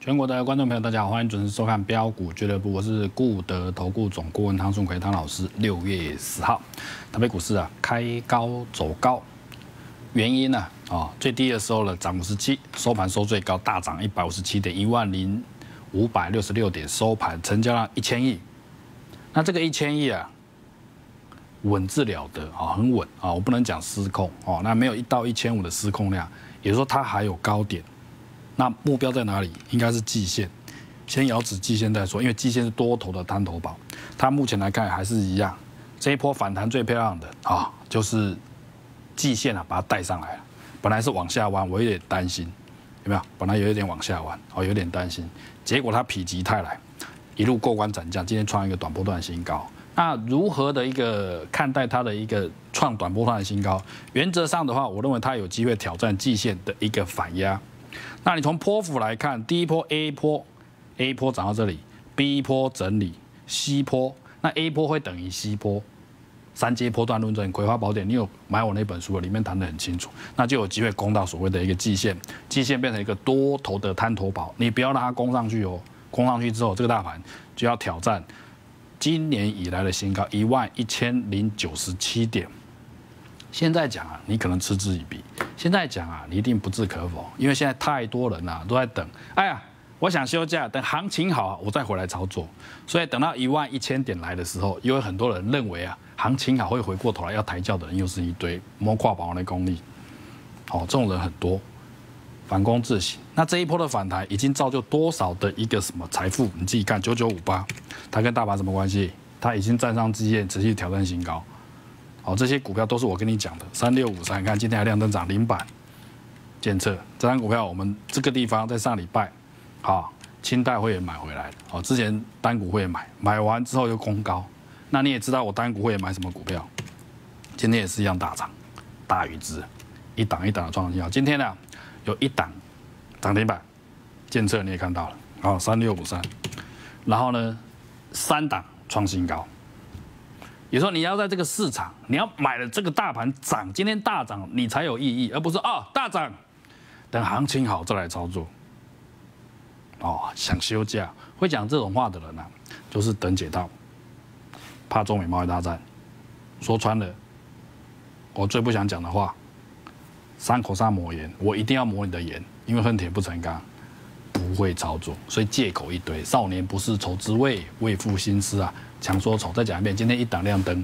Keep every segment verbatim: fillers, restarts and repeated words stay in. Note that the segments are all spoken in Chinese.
全国的观众朋友，大家好，欢迎准时收看标股俱乐部，我是固德投顾总顾问汤顺奎汤老师。六月十号，台北股市啊开高走高，原因呢啊最低的时候呢涨五十七，收盘收最高大涨一百五十七点，一万零五百六十六点收盘，成交量一千亿。那这个一千亿啊，稳治了得啊，很稳啊，我不能讲失控哦，那没有一到一千五的失控量，也就是说它还有高点。 那目标在哪里？应该是季线，先遥指季线再说，因为季线是多头的滩头堡，它目前来看还是一样。这一波反弹最漂亮的啊，就是季线啊，把它带上来了。本来是往下弯，我有点担心，有没有？本来有一点往下弯，哦，有点担心。结果它否极泰来，一路过关斩将，今天创一个短波段新高。那如何的一个看待它的一个创短波段的新高？原则上的话，我认为它有机会挑战季线的一个反压。 那你从波幅来看，第一波 A 波 ，A 波涨到这里 ，B 波整理 ，C 波，那 A 波会等于 C 波，三阶波段论证，《葵花宝典》，你有买我那本书了，里面谈得很清楚，那就有机会攻到所谓的一个季线，季线变成一个多头的滩头堡，你不要让它攻上去哦，攻上去之后，这个大盘就要挑战今年以来的新高一万一千零九十七点。 现在讲啊，你可能嗤之以鼻；现在讲啊，你一定不置可否，因为现在太多人啊都在等。哎呀，我想休假，等行情好，我再回来操作。所以等到一万一千点来的时候，又有很多人认为啊，行情好会回过头来要抬轿的人又是一堆摸胯保的功力。好、哦，这种人很多，反攻自省。那这一波的反弹已经造就多少的一个什么财富？你自己看，九九五八，它跟大盘什么关系？它已经站上季线，持续挑战新高。 好，这些股票都是我跟你讲的，三六五三，你看今天还亮灯涨零板，检测这张股票，我们这个地方在上礼拜，好，清代会员买回来的，好，之前单股会买，买完之后又攻高，那你也知道我单股会买什么股票，今天也是一样大涨，大禹之，一档一档的创新高，今天呢有一档涨停板，检测你也看到了，好，三六五三，然后呢三档创新高。 也说你要在这个市场，你要买了这个大盘涨，今天大涨，你才有意义，而不是哦大涨，等行情好再来操作。哦，想休假会讲这种话的人啊，就是等解套，怕中美贸易大战。说穿了，我最不想讲的话，伤口上抹盐，我一定要抹你的盐，因为恨铁不成钢，不会操作，所以借口一堆。少年不识愁滋味，为赋新词啊。 强说丑，再讲一遍，今天一档亮灯，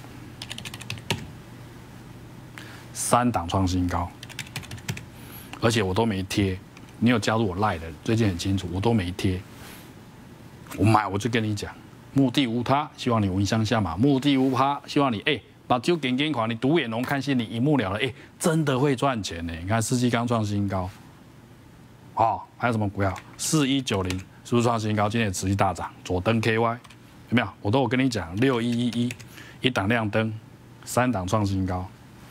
三档创新高，而且我都没贴。你有加入我 LINE 的，最近很清楚，我都没贴。我买我就跟你讲，目的无他，希望你闻香下马；目的无他，希望你哎把酒点点款，你独眼龙看心里一目了了，哎，真的会赚钱呢。你看世纪刚创新高，哦，还有什么股票？四一九零是不是创新高？今天也持续大涨，左登 K Y。 有没有？我都有跟你讲，六一一一，一档亮灯，三档创新高。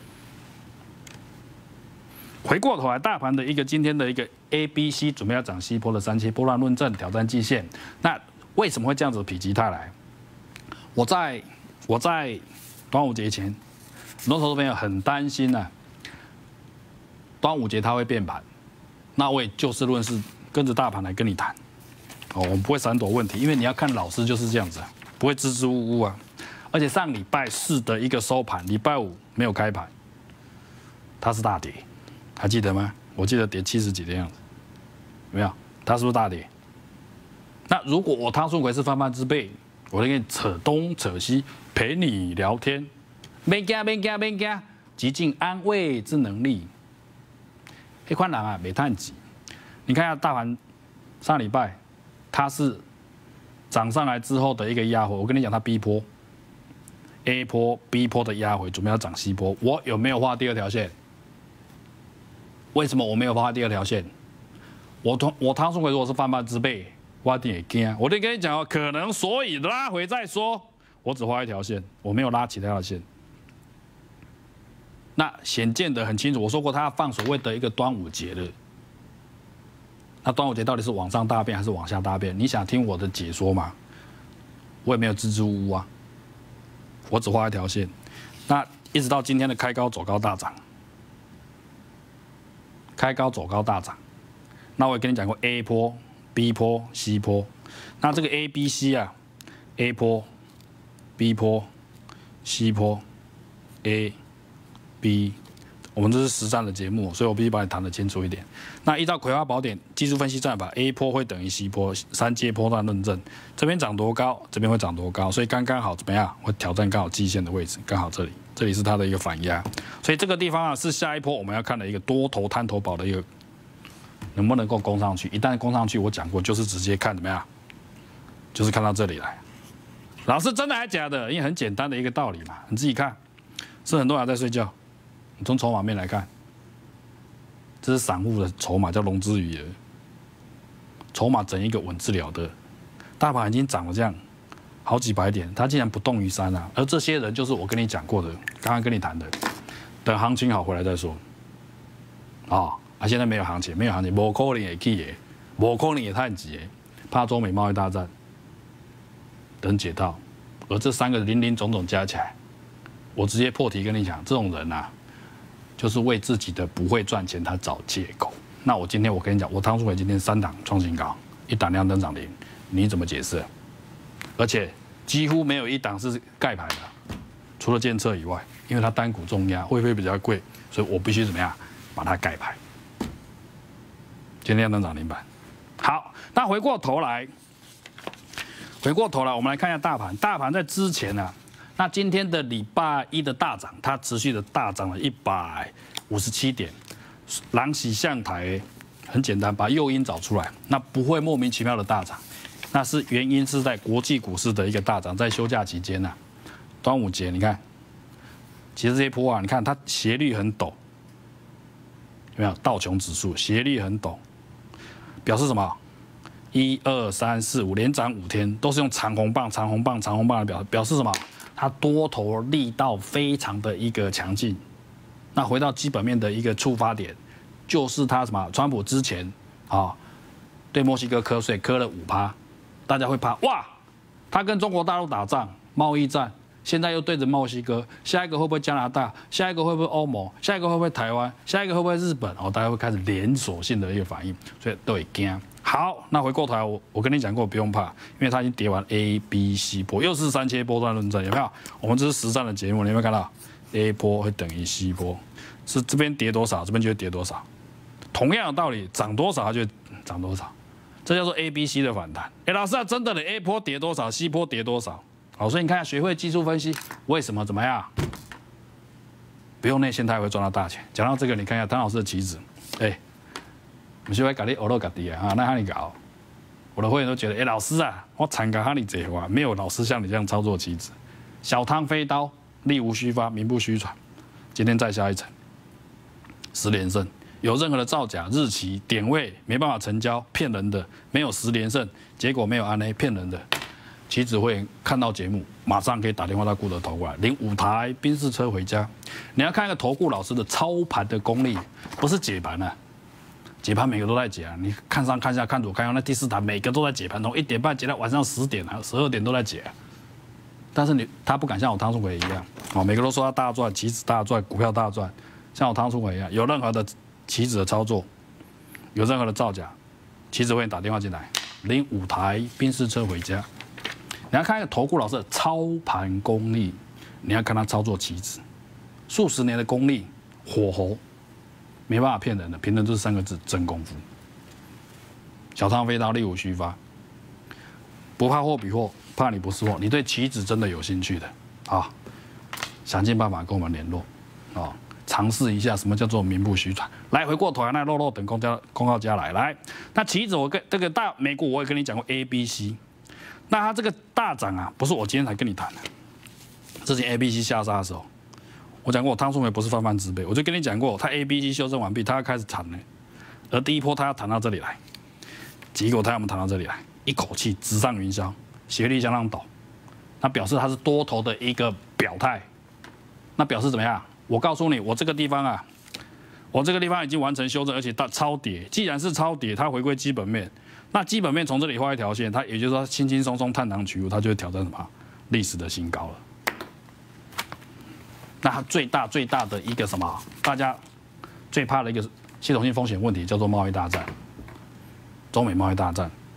回过头来，大盘的一个今天的一个 A、B、C 准备要涨西坡的三期波段论证挑战季线，那为什么会这样子否极泰来？我在我在端午节前，很多投资朋友很担心呢、啊，端午节它会变盘，那我也就事论事，跟着大盘来跟你谈。 哦，我们不会闪躲问题，因为你要看老师就是这样子啊，不会支支吾吾啊。而且上礼拜四的一个收盘，礼拜五没有开盘，它是大跌，还记得吗？我记得跌七十几的样子，有没有？它是不是大跌？那如果我汤顺奎是泛泛之辈，我就跟你扯东扯西，陪你聊天，别惊别惊别惊，极尽安慰之能力。黑宽人啊，没探急，你看一下大盘上礼拜。 它是涨上来之后的一个压回，我跟你讲，它 B 波、A 波、B 波的压回，准备要涨 C 波。我有没有画第二条线？为什么我没有画第二条线？我汤我汤顺奎如果是泛泛之辈，我一定会惊。我得跟你讲哦，可能所以拉回再说。我只画一条线，我没有拉其他的线。那显见得很清楚，我说过，它要放所谓的一个端午节的。 那端午节到底是往上大便还是往下大便？你想听我的解说吗？我也没有支支吾吾啊，我只画一条线。那一直到今天的开高走高大涨，开高走高大涨。那我也跟你讲过 A 波、 B 波、C 波。那这个 A、B、C 啊 ，A 波、B 波、C 波、A、B。我们这是实战的节目，所以我必须把你谈得清楚一点。那依照《葵花宝典》技术分析战法 ，A 波会等于 C 波，三阶波段论证，这边涨多高，这边会涨多高，所以刚刚好怎么样？会挑战刚好季线的位置，刚好这里，这里是它的一个反压，所以这个地方啊是下一波我们要看的一个多头滩头堡的一个能不能够攻上去。一旦攻上去，我讲过就是直接看怎么样，就是看到这里来。老师真的还假的？因为很简单的一个道理嘛，你自己看，是很多人在睡觉。从筹码面来看，这是散户的筹码，叫融资余额。筹码整一个稳治疗的，大盘已经涨了这样好几百点，它竟然不动于山啊！而这些人就是我跟你讲过的，刚刚跟你谈的，等行情好回来再说。啊，啊，现在没有行情，没有行情，无可能也去耶，无可能也太急耶，怕中美贸易大战等解套，而这三个零零总总加起来，我直接破题跟你讲，这种人啊。就是为自己的不会赚钱，他找借口。那我今天我跟你讲，我汤书伟今天三档创新高，一档亮灯涨停，你怎么解释？而且几乎没有一档是盖牌的，除了建策以外，因为它单股重压，会不会比较贵？所以我必须怎么样把它盖牌。今天亮灯涨停板。好，那回过头来，回过头来，我们来看一下大盘。大盘在之前呢、啊。那今天的礼拜一的大涨，它持续的大涨了一百五十七点，狼喜向台，很简单，把诱因找出来，那不会莫名其妙的大涨，那是原因是在国际股市的一个大涨，在休假期间呐、啊，端午节，你看，其实这些波啊，你看它斜率很陡，有没有？道琼指数斜率很陡，表示什么？一二三四五连涨五天，都是用长红棒、长红棒、长红棒来表表示什么？它多头力道非常的一个强劲。那回到基本面的一个出发点，就是它什么？川普之前啊，对墨西哥瞌税磕了五趴，大家会怕哇，他跟中国大陆打仗，贸易战，现在又对着墨西哥，下一个会不会加拿大？下一个会不会欧盟？下一个会不会台湾？下一个会不会日本？哦，大家会开始连锁性的一个反应，所以都会惊。好，那回过头来，我我跟你讲过，不用怕，因为它已经跌完 A、B、C 波，又是三阶波段论证，有没有？我们这是实战的节目，你有没有看到 ？A 波会等于 C 波，是这边跌多少，这边就会跌多少。同样的道理，涨多少它就会涨多少，这叫做 A、B、C 的反弹。哎，老师啊，真的嘞 ，A 波跌多少 ，C 波跌多少？好，所以你看，学会技术分析，为什么怎么样？不用内线，它也会赚到大钱。讲到这个，你看一下唐老师的棋子，哎。不是会搞你欧罗搞地啊，那哈你搞，我的会员都觉得，哎、欸，老师啊，我参加哈你这话，没有老师像你这样操作棋子，小汤飞刀，力无虚发，名不虚传。今天再下一层，十连胜，有任何的造假、日期、点位没办法成交，骗人的，没有十连胜，结果没有安 A， 骗人的。棋子会员看到节目，马上可以打电话到顾德投过来，领五台宾士车回家。你要看一个投顾老师的操盘的功力，不是解盘啊。解盘每个都在解啊，你看上看下看左看右，那第四台每个都在解盘，从一点半解到晚上十点啊，十二点都在解、啊。但是你他不敢像我汤书伟一样，哦，每个都说他大赚，棋子大赚，股票大赚，像我汤书伟一样，有任何的棋子的操作，有任何的造假，棋子会打电话进来，领五台宾士车回家。你要看一个投顾老师的操盘功力，你要看他操作棋子，数十年的功力，火候。没办法骗人的，凭的这三个字真功夫。小汤飞刀，力无虚发，不怕货比货，怕你不是货。你对棋子真的有兴趣的啊，想尽办法跟我们联络啊，尝试一下什么叫做名不虚传。来，回过头来，那肉肉等公交公告家来来，那棋子我跟这个大美股我也跟你讲过 A、B、C， 那它这个大涨啊，不是我今天才跟你谈的，之前 A、B、C 下杀的时候。我讲过，我汤书伟不是泛泛之辈，我就跟你讲过，他 A、B、C 修正完毕，他要开始弹了，而第一波他要弹到这里来，结果他要我们弹到这里来，一口气直上云霄，斜率相当陡，那表示它是多头的一个表态，那表示怎么样？我告诉你，我这个地方啊，我这个地方已经完成修正，而且大超跌，既然是超跌，它回归基本面，那基本面从这里画一条线，它也就是说轻轻松松探囊取物，它就会挑战什么历史的新高了。那它最大最大的一个什么？大家最怕的一个系统性风险问题叫做贸易大战，中美贸易大战。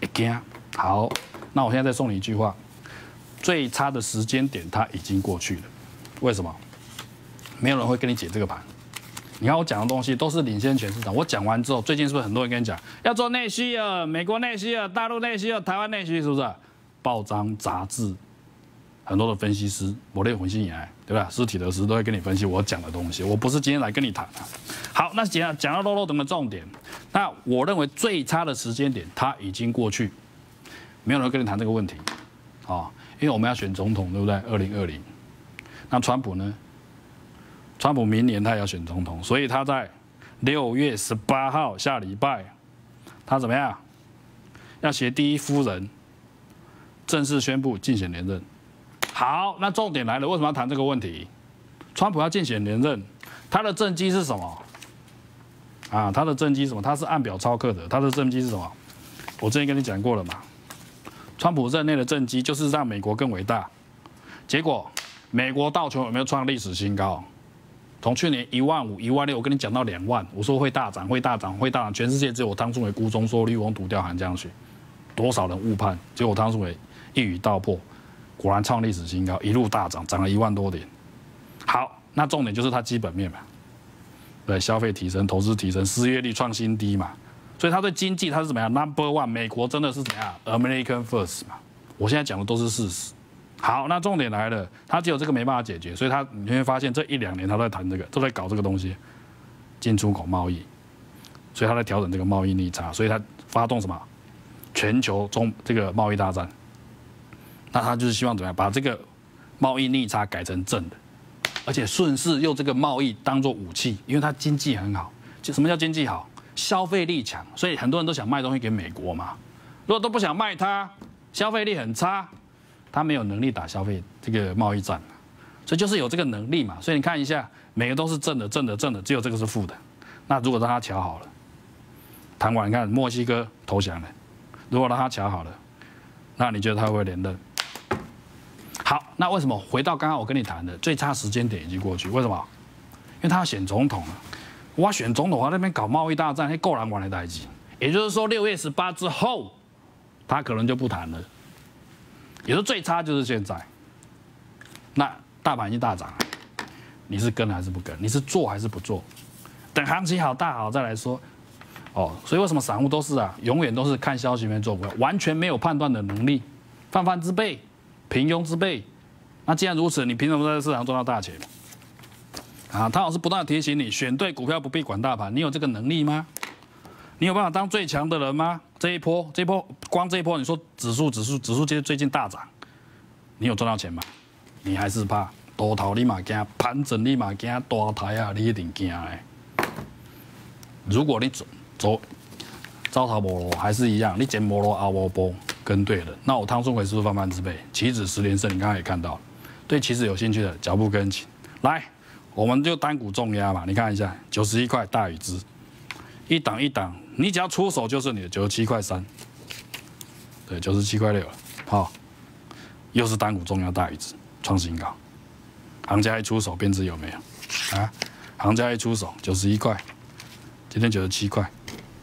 一惊。好，那我现在再送你一句话：最差的时间点它已经过去了。为什么？没有人会跟你解这个盘。你看我讲的东西都是领先全市场。我讲完之后，最近是不是很多人跟你讲要做内需啊？美国内需啊，大陆内需啊，台湾内需，是不是？报章杂志很多的分析师，我列混信以来，对吧？实体的时都会跟你分析我讲的东西。我不是今天来跟你谈啊。好，那讲讲到肉肉等的重点，那我认为最差的时间点它已经过去，没有人跟你谈这个问题啊、哦，因为我们要选总统，对不对？二零二零，那川普呢？川普明年他也要选总统，所以他在六月十八号下礼拜，他怎么样？要携第一夫人正式宣布竞选连任。好，那重点来了，为什么要谈这个问题？川普要竞选连任，他的政绩是什么？啊，他的政绩是什么？他是按表操课的，他的政绩是什么？我之前跟你讲过了嘛。川普任内的政绩就是让美国更伟大，结果美国道琼有没有创历史新高？从去年一万五、一万六，我跟你讲到两万，我说会大涨，会大涨，会大涨，全世界只有我汤trung伟估中说绿翁独钓寒江雪，多少人误判，结果汤trung伟一语道破，果然创历史新高，一路大涨，涨了一万多点。好，那重点就是它基本面嘛，对，消费提升，投资提升，失业率创新低嘛，所以它对经济它是怎么样 ？Number one， 美国真的是怎样 ？American first 嘛，我现在讲的都是事实。好，那重点来了，他只有这个没办法解决，所以他你会发现这一两年他都在谈这个，都在搞这个东西，进出口贸易，所以他在调整这个贸易逆差，所以他发动什么全球中这个贸易大战，那他就是希望怎么样把这个贸易逆差改成正的，而且顺势用这个贸易当做武器，因为他经济很好，就什么叫经济好？消费力强，所以很多人都想卖东西给美国嘛，如果都不想卖它，消费力很差。他没有能力打消费这个贸易战，所以就是有这个能力嘛。所以你看一下，每个都是正的、正的、正的，只有这个是负的。那如果让他瞧好了，谈完，你看墨西哥投降了，如果让他瞧好了，那你觉得他会不会连任？好，那为什么回到刚刚我跟你谈的最差时间点已经过去？为什么？因为他要选总统了。我要选总统，我那边搞贸易大战，那够难玩的代际。也就是说，六月十八之后，他可能就不谈了。也是最差就是现在，那大盘已经大涨了，你是跟还是不跟？你是做还是不做？等行情好大好再来说。哦，所以为什么散户都是啊，永远都是看消息面做股票，完全没有判断的能力，泛泛之辈，平庸之辈。那既然如此，你凭什么在市场赚到大钱？啊，汤老师不断提醒你，选对股票不必管大盘，你有这个能力吗？你有办法当最强的人吗？这一波，这一波，光这一波，你说指数、指数、指数，最近大涨，你有赚到钱吗？你还是怕多头你嘛惊，盘整你嘛惊，大台啊你一定惊的。如果你走走招桃无路，还是一样，你前无路后无波，跟对了，那我汤trung伟是不是泛泛之辈？期指十连胜，你刚才也看到了。对期指有兴趣的，脚步跟紧。来，我们就单股重压嘛，你看一下，九十一块大禹之。一档一档，你只要出手就是你的九十七块三，对，九十七块六了，好，又是单股重要大禹之创新高，行家一出手便知有没有啊？行家一出手九十一块，今天九十七块，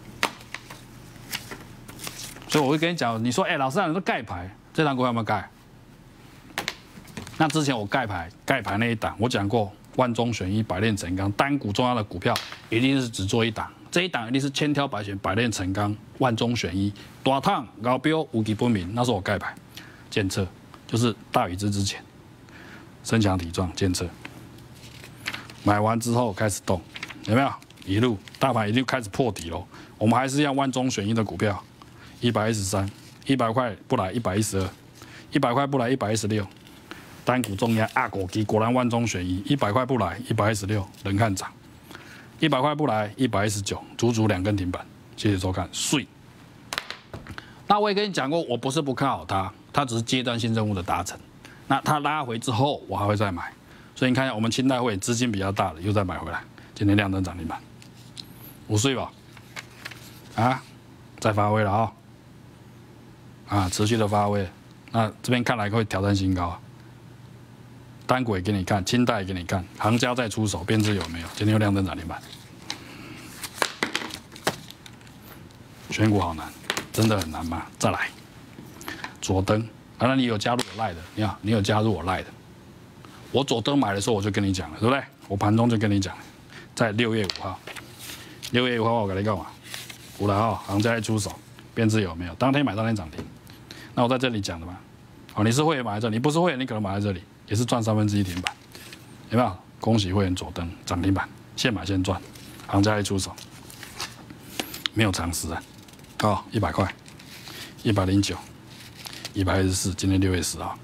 所以我会跟你讲，你说哎、欸，老师啊，你说盖牌，这档股票有没有盖？那之前我盖牌盖牌那一档，我讲过万中选一，百炼成钢，单股重要的股票一定是只做一档。这一档一定是千挑百选，百炼成钢，万中选一，大烫高标无基不明。那是我盖牌监测，就是大禹之之前，身强体壮监测，买完之后开始动，有没有？一路大盘已经开始破底了，我们还是要万中选一的股票，一百一十三，一百块不来一百一十二，一百块不来一百一十六，单股重压啊果基果然万中选一，一百块不来一百一十六，人看涨。一百块不来，一百一十九，足足两根停板。谢谢收看，碎。那我也跟你讲过，我不是不看好它，它只是阶段性任务的达成。那它拉回之后，我还会再买。所以你看一下，我们清代会资金比较大的又再买回来，今天亮灯涨停板，五岁吧？啊，再发威了啊、哦！啊，持续的发威。那这边看来会挑战新高啊。单股也给你看，清代也给你看，行家再出手，便知有没有。今天又亮灯涨停板，选股好难。 真的很难吗？再来，左登，当然你有加入我赖的，你看你有加入我赖的，我左登买的时候我就跟你讲了，对不对？我盘中就跟你讲了，在六月五号，六月五号我跟你讲嘛，五了号行家一出手，编制有没有？当天买当天涨停，那我在这里讲的嘛，哦，你是会员买在这里，你不是会员你可能买在这里，也是赚三分之一停板，有没有？恭喜会员左登涨停板，现买现赚，行家一出手，没有常识啊，哦，一百块，一百零九，一百二十四，今天六月十号。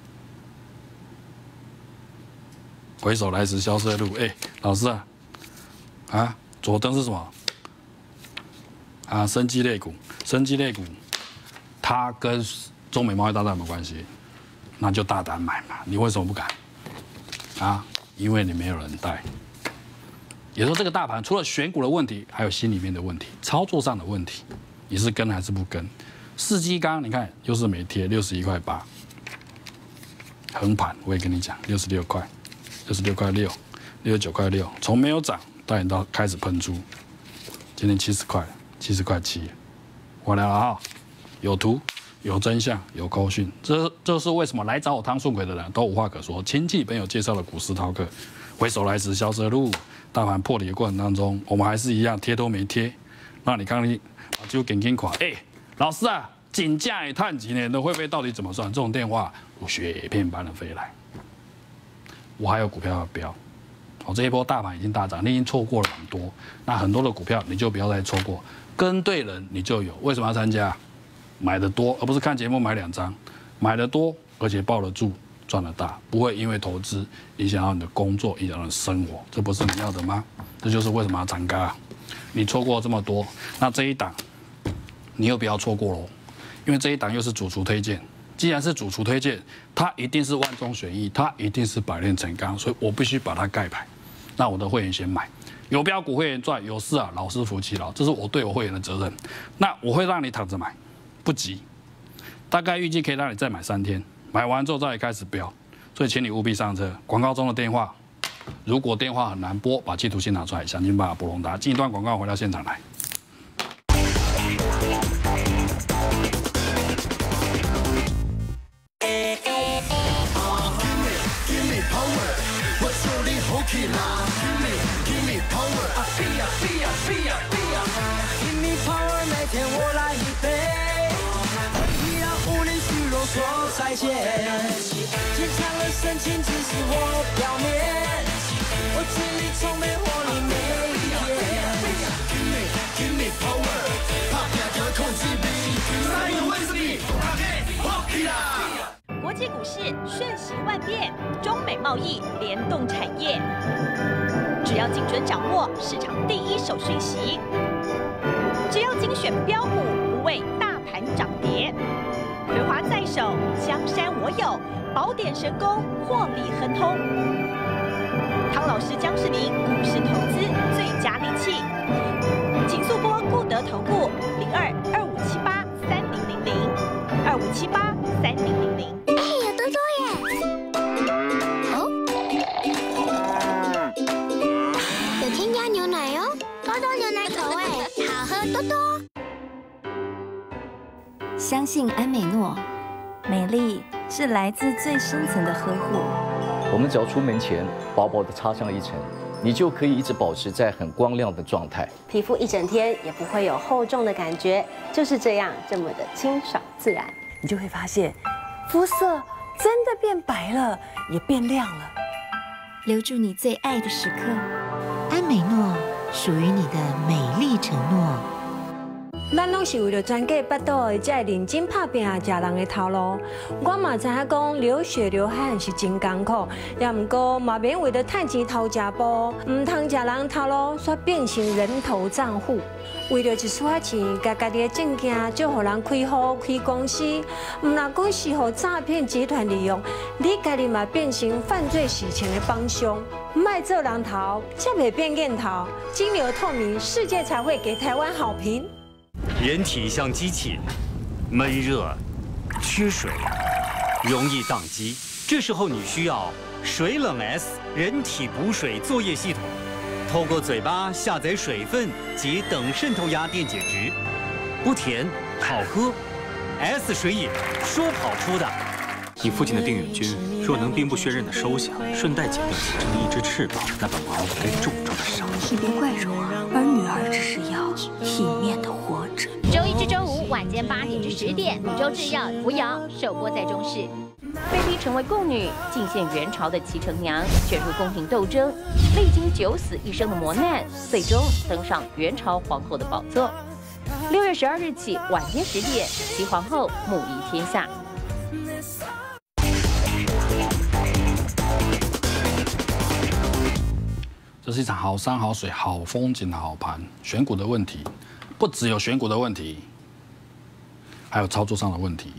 回首来时萧瑟路，哎、欸，老师啊，啊，左登是什么？啊，生技类股，生技类股，它跟中美贸易大战有没有关系？那就大胆买嘛，你为什么不敢？啊，因为你没有人带。也就是说，这个大盘除了选股的问题，还有心里面的问题，操作上的问题，你是跟还是不跟？世纪钢，你看又是没贴，六十一块八，横盘我也跟你讲，六十六块。六十六块六，六十九块六，从没有涨到你到开始喷出，今天七十块，七十块七，我来了哈，有图，有真相，有扣讯，这这是为什么来找我汤顺奎的人都无话可说。亲戚朋友介绍的股市饕客，回首来时萧瑟路，大盘破底的过程当中，我们还是一样贴都没贴，那你刚刚把就紧紧垮，哎，老师啊，金价也探几年的会不会到底怎么算？这种电话如雪片般的飞来。我还有股票要标，哦，这一波大盘已经大涨，你已经错过了很多，那很多的股票你就不要再错过，跟对人你就有。为什么要参加？买的多，而不是看节目买两张，买的多，而且抱得住，赚得大，不会因为投资影响到你的工作，影响到你的生活，这不是你要的吗？这就是为什么要参加。你错过这么多，那这一档你又不要错过喽，因为这一档又是主厨推荐。既然是主厨推荐，它一定是万中选一，它一定是百炼成钢，所以我必须把它盖牌，让我的会员先买。有标股会员赚，有事啊，老师福气劳，这是我对我会员的责任。那我会让你躺着买，不急，大概预计可以让你再买三天，买完之后再开始标，所以请你务必上车。广告中的电话，如果电话很难拨，把企图心拿出来，想尽办法拨通它。进一段广告，回到现场来。 再见，坚强的深情只是我表面，我尽力充满活力每一天。Give me, give me power， 怕拼叫控制你，三个威士忌，大家好起来。 国际股市瞬息万变，中美贸易联动产业，只要精准掌握市场第一手讯息，只要精选标股，不为大盘涨跌。葵华在手，江山我有，宝典神功，获利亨通。汤老师将是您股市投资最佳利器，请速拨固德投顾零二二五七八三零零零二五七八三零零零。 哎，有多多耶！哦，有添加牛奶哦，多多牛奶口味，好喝多多。 相信安美诺，美丽是来自最深层的呵护。 我们只要出门前薄薄的擦上一层，你就可以一直保持在很光亮的状态， 皮肤一整天也不会有厚重的感觉，就是这样这么的清爽自然， 你就会发现肤色真的变白了，也变亮了。 留住你最爱的时刻，安美诺属于你的美丽承诺。 咱拢是为了全家巴肚的，才会认真打拼食人的头路。我嘛知影讲流血流汗是真艰苦，也毋过嘛免为了趁钱偷食步，唔通食人头路，煞变成人头账户。为了一撮钱，甲家己的证件就互人开户开公司，唔若讲是互诈骗集团利用，你家己嘛变成犯罪洗钱的帮凶。卖做人头，才袂变燕头。金流透明，世界才会给台湾好评。 人体像机器，闷热、缺水，容易宕机。这时候你需要水冷 S 人体补水作业系统，透过嘴巴下载水分及等渗透压电解质，不甜好喝 ，S 水饮说跑出的。 你父亲的定远军若能兵不血刃的收下，顺带剪掉其中的一只翅膀，那本王该重重的赏你。 你别怪柔儿，而女儿只是要体面的活着。 周一至周五晚间八点至十点，五洲制药扶摇首播在中视。被逼成为宫女，进献元朝的齐成娘，卷入宫廷斗争，历经九死一生的磨难，最终登上元朝皇后的宝座。六月十二日起晚间十点，齐皇后母仪天下。 这是一场好山好水好风景的好盘，选股的问题不只有选股的问题，还有操作上的问题。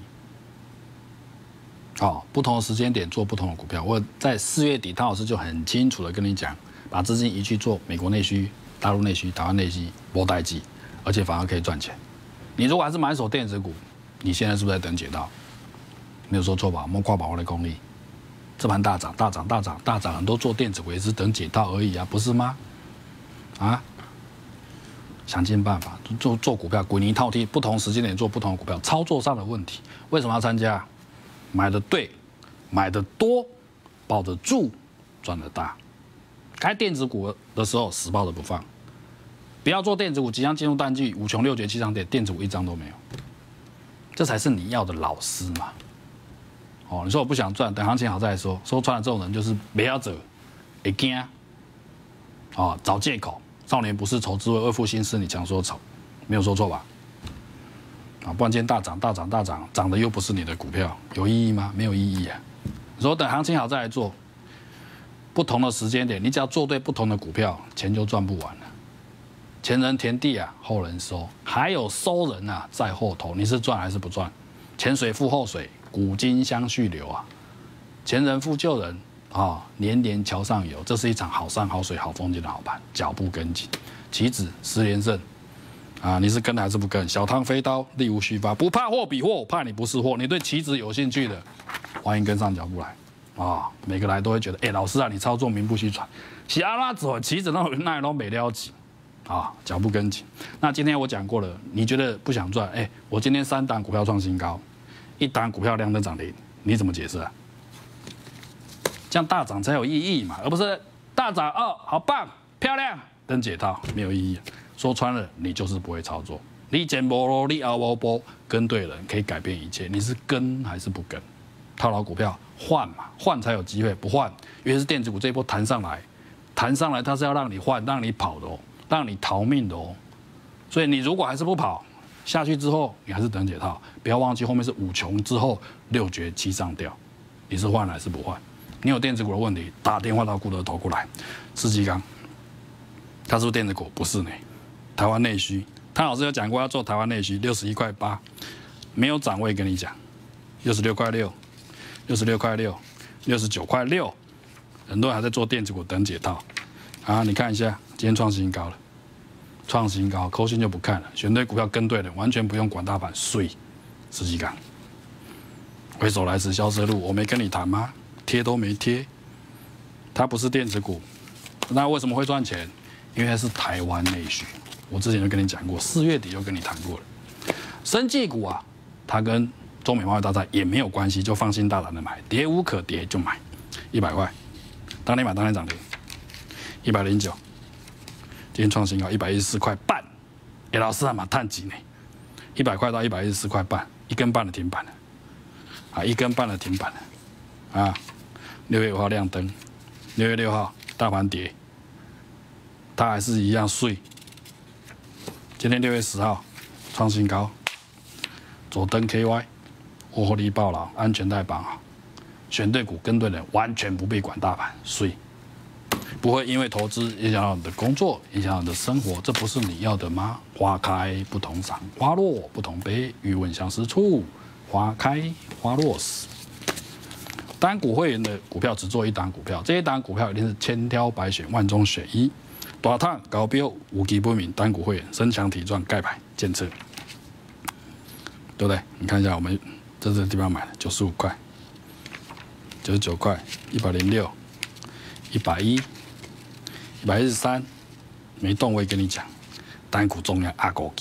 好、哦，不同的时间点做不同的股票。我在四月底，汤老师就很清楚的跟你讲，把资金移去做美国内需、大陆内需、台湾内需，波代机，而且反而可以赚钱。你如果还是买手电子股，你现在是不是在等解套？没有说错吧？我们跨把握的功力。这盘大涨，大涨，大涨，大涨，很多做电子股也是等解套而已啊，不是吗？啊，想尽办法做做股票，滚泥套梯，不同时间点做不同的股票，操作上的问题，为什么要参加？买的对，买的多，抱得住，赚得大。该电子股的时候死抱着不放，不要做电子股即将进入淡季，五穷六绝七涨点，电子股一张都没有，这才是你要的老师嘛。哦，你说我不想赚，等行情好再说。说穿了，这种人就是没要走，会惊，哦，找借口。少年不是愁滋味，为赋新词你强说愁，没有说错吧？啊，不然今天大涨大涨大涨，涨的又不是你的股票，有意义吗？没有意义啊。你说等行情好再来做，不同的时间点，你只要做对不同的股票，钱就赚不完了。前人田地啊，后人收，还有收人啊在后头，你是赚还是不赚？前水复后水。古今相续流啊，前人复旧人啊，年年桥上游，这是一场好山好水好风景的好盘，脚步跟紧，棋子十连胜啊，你是跟还是不跟？小汤飞刀，力无虚发，不怕货比货，怕你不是货。你对棋子有兴趣的，欢迎跟上脚步来啊！每个来都会觉得，哎，老师啊，你操作名不虚传，是阿拉走棋子那那都没了解啊，脚步跟紧。那今天我讲过了，你觉得不想赚？哎，我今天三档股票创新高。一档股票亮灯涨停，你怎么解释啊？这样大涨才有意义嘛，而不是大涨哦，好棒漂亮，等解套没有意义。说穿了，你就是不会操作。你捡波罗，你熬波波，跟对人可以改变一切。你是跟还是不跟？套牢股票换嘛，换才有机会，不换，尤其是电子股这一波弹上来，弹上来它是要让你换，让你跑的哦，让你逃命的哦。所以你如果还是不跑。下去之后，你还是等解套，不要忘记后面是五穷之后六绝七上吊，你是换还是不换？你有电子股的问题，打电话到固德投顾来。世纪钢，他是不是电子股？不是呢，台湾内需。汤老师有讲过要做台湾内需，六十一块八，没有涨，我也跟你讲，六十六块六，六十六块六，六十九块六，很多人还在做电子股等解套。啊，你看一下，今天创新高了。创新高，扣线就不看了，选对股票跟对了，完全不用管大盘，水，十几港。回首来时萧瑟路，我没跟你谈吗？贴都没贴，它不是电子股，那为什么会赚钱？因为它是台湾内需。我之前就跟你讲过，四月底就跟你谈过了。生技股啊，它跟中美贸易大战也没有关系，就放心大胆的买，跌无可跌就买，一百块，当天买当天涨停，一百零九。今天创新高一百一十四块半，哎，老师还蛮探几呢？一百块到一百一十四块半，一根半的停板了，啊，一根半的停板了，啊，六月五号亮灯，六月六号大盘跌，它还是一样碎。今天六月十号创新高，左登 K Y， 获利爆牢，安全带绑好，选对股跟对人，完全不必管大盘碎。不会因为投资影响到你的工作，影响到你的生活，这不是你要的吗？花开不同赏，花落不同悲，欲问相思处，花开花落时。单股会员的股票只做一档股票，这一档股票一定是千挑百选，万中选一，大赚高标，无基不明。单股会员身强体壮，盖牌建测，对不对？你看一下，我们在这个地方买的九十五块、九十九块、一百零六、一百一。一百一十三，没动我也跟你讲，单股重量阿狗基，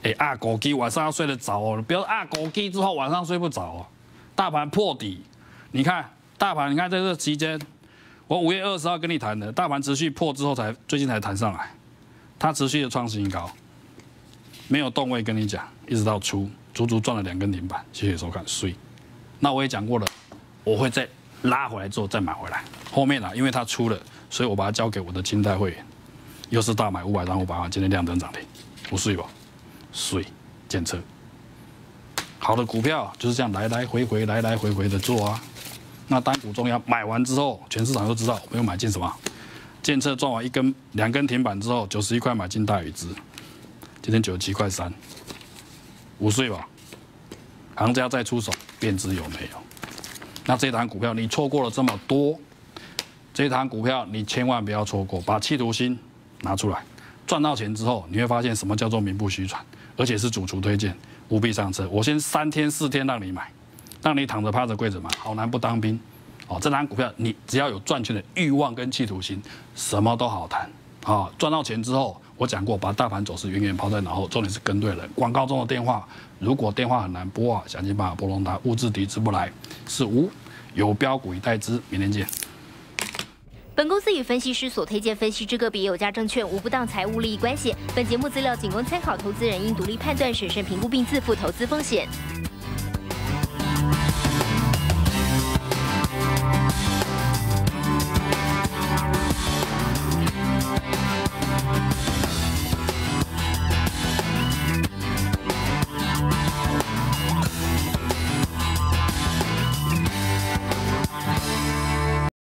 哎，啊狗鸡晚上要睡得着哦，不要啊狗鸡之后晚上睡不着哦。大盘破底，你看大盘，你看在这期间，我五月二十号跟你谈的，大盘持续破之后才最近才弹上来，它持续的创新高，没有动位跟你讲，一直到出，足足赚了两根停板。谢谢收看，睡。那我也讲过了，我会再拉回来之后再买回来。后面啊，因为它出了，所以我把它交给我的清代会员，又是大买五百张五百万，今天亮灯涨停，我睡吧，睡检测。好的股票就是这样来来回回、来来回回的做啊。那单股重要，买完之后，全市场都知道我们又买进什么？建测赚完一根、两根停板之后，九十一块买进大禹资，今天九十七块三，五岁吧。行家再出手，便知有没有。那这档股票你错过了这么多，这档股票你千万不要错过，把企图心拿出来，赚到钱之后，你会发现什么叫做名不虚传，而且是主厨推荐。务必上车！我先三天四天让你买，让你躺着趴着跪着买，好男不当兵。哦，这档股票你只要有赚钱的欲望跟企图心，什么都好谈。啊、哦，赚到钱之后，我讲过，把大盘走势远远抛在脑后，重点是跟对人。广告中的电话，如果电话很难拨啊，想尽办法拨通它。物质抵制不来是无，有标股以待之。明天见。 本公司与分析师所推荐分析之个别有价证券无不当财务利益关系。本节目资料仅供参考，投资人应独立判断、审慎评估并自负投资风险。